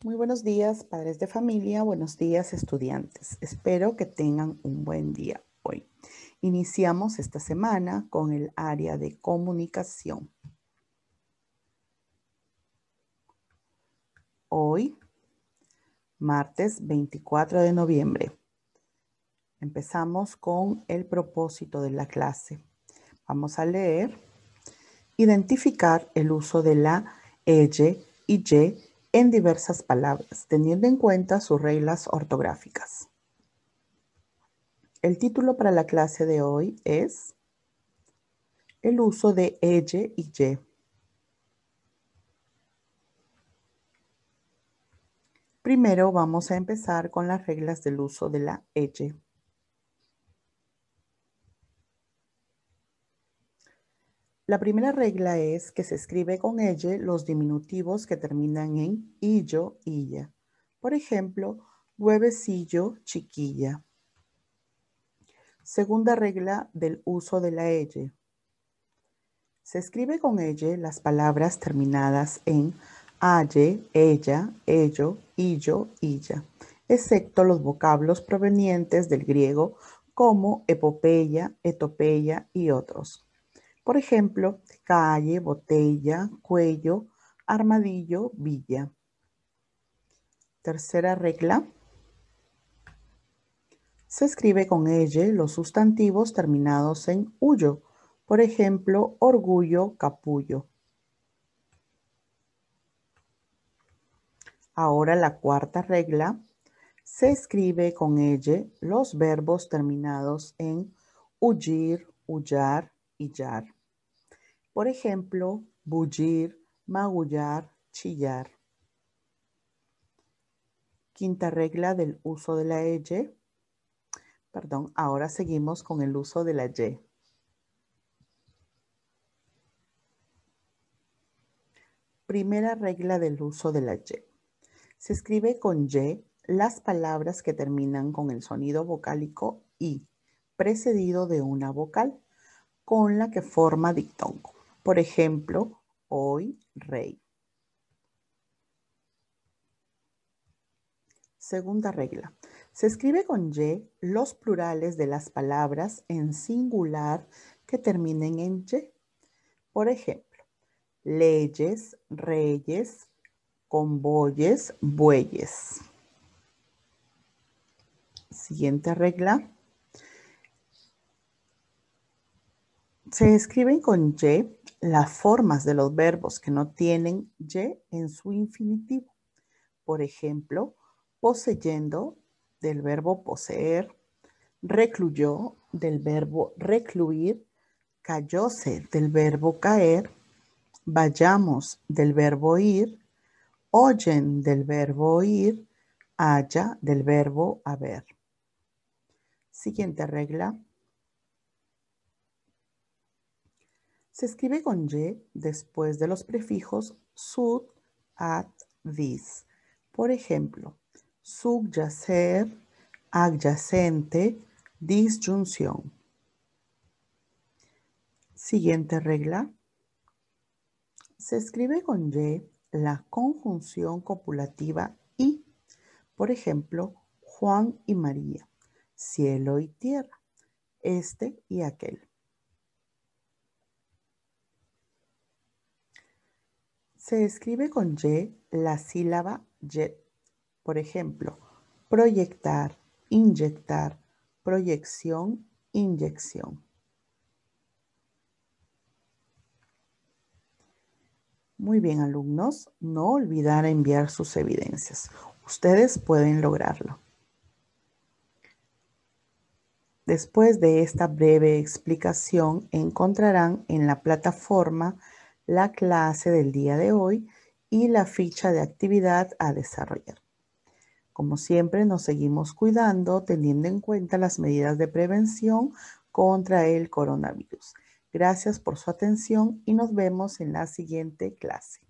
Muy buenos días, padres de familia, buenos días, estudiantes. Espero que tengan un buen día hoy. Iniciamos esta semana con el área de comunicación. Hoy, martes 24 de noviembre. Empezamos con el propósito de la clase. Vamos a leer, identificar el uso de la ella y y en diversas palabras, teniendo en cuenta sus reglas ortográficas. El título para la clase de hoy es el uso de ella y y. Primero vamos a empezar con las reglas del uso de la ella. La primera regla es que se escribe con ella los diminutivos que terminan en illo, illa. Por ejemplo, huevecillo, chiquilla. Segunda regla del uso de la ella. Se escribe con ella las palabras terminadas en aye, ella, ello, illo, illa, excepto los vocablos provenientes del griego como epopeya, etopeya y otros. Por ejemplo, calle, botella, cuello, armadillo, villa. Tercera regla. Se escribe con ella los sustantivos terminados en uyo. Por ejemplo, orgullo, capullo. Ahora la cuarta regla. Se escribe con ella los verbos terminados en huyir, huyar y yar. Por ejemplo, bullir, magullar, chillar. Quinta regla del uso de la ella. Ahora seguimos con el uso de la y. Primera regla del uso de la y. Se escribe con y las palabras que terminan con el sonido vocálico i, precedido de una vocal, con la que forma dictongo. Por ejemplo, hoy, rey. Segunda regla. Se escribe con y los plurales de las palabras en singular que terminen en y. Por ejemplo, leyes, reyes, convoyes, bueyes. Siguiente regla. Se escriben con y las formas de los verbos que no tienen y en su infinitivo. Por ejemplo, poseyendo del verbo poseer, recluyó del verbo recluir, cayóse del verbo caer, vayamos del verbo ir, oyen del verbo oír, haya del verbo haber. Siguiente regla. Se escribe con y después de los prefijos sud, at, dis. Por ejemplo, subyacer, adyacente, disyunción. Siguiente regla. Se escribe con y la conjunción copulativa y. Por ejemplo, Juan y María, cielo y tierra, este y aquel. Se escribe con y la sílaba yet. Por ejemplo, proyectar, inyectar, proyección, inyección. Muy bien, alumnos, no olvidar enviar sus evidencias. Ustedes pueden lograrlo. Después de esta breve explicación, encontrarán en la plataforma la clase del día de hoy y la ficha de actividad a desarrollar. Como siempre, nos seguimos cuidando, teniendo en cuenta las medidas de prevención contra el coronavirus. Gracias por su atención y nos vemos en la siguiente clase.